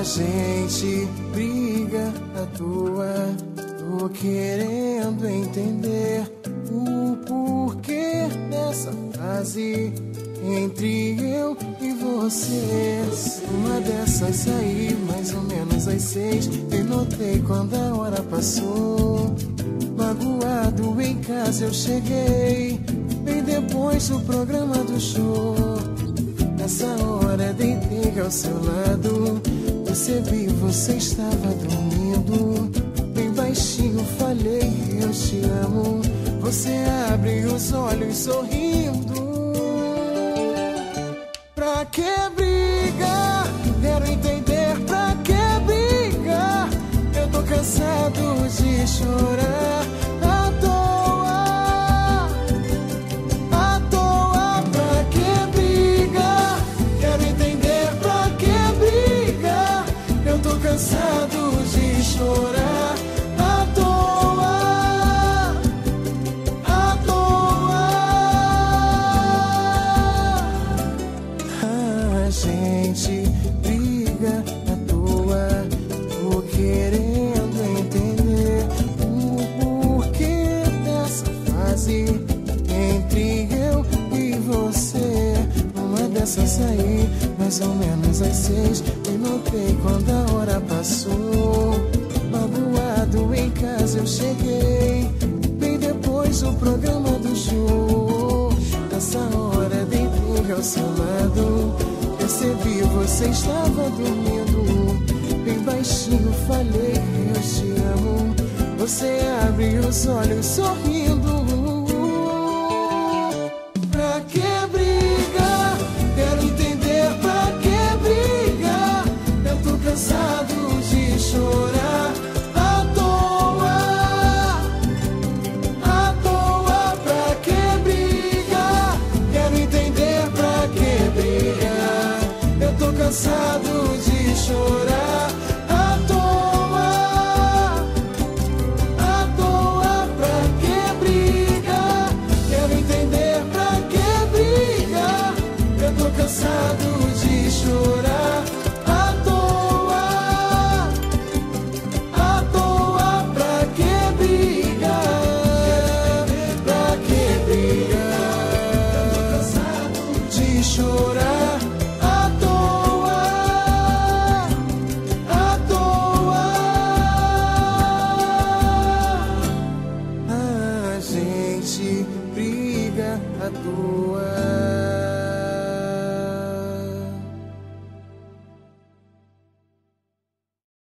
gente briga à toa. Tô querendo entender o porquê dessa frase entre eu e você. Uma dessas aí, mais ou menos às 6, eu notei quando a hora passou. Magoado em casa eu cheguei, bem depois do programa do show. Nessa hora deitei ao seu lado, percebi você estava dormindo. Bem baixinho falei, eu te amo. Você abre os olhos sorrindo. Pra que briga? Quero entender pra que briga. Eu tô cansado de chorar à toa, à toa. Pra que briga? Quero entender pra que briga. Eu tô cansado de chorar à toa, à toa. A gente briga à toa. Tô querendo entender o porquê dessa fase entre eu e você. Uma dessas aí, mais ou menos às 6, eu notei quando a hora passou. Magoado em casa eu cheguei, bem depois do programa do show. Nessa hora deitei ao seu lado, percebi você estava dormindo. Bem baixinho falei, eu te amo. Você abre os olhos sorrindo. Pra que briga? Quero entender pra que briga. Eu tô cansado de chorar à toa, à toa. Pra que briga? Quero entender pra que briga. Eu tô cansado de chorar à toa, à toa. Pra que briga? Quero entender pra que briga. Eu tô cansado de chorar à toa, à toa. Pra que briga? Pra que briga? Eu tô cansado de chorar à toa, à toa. A gente briga à toa.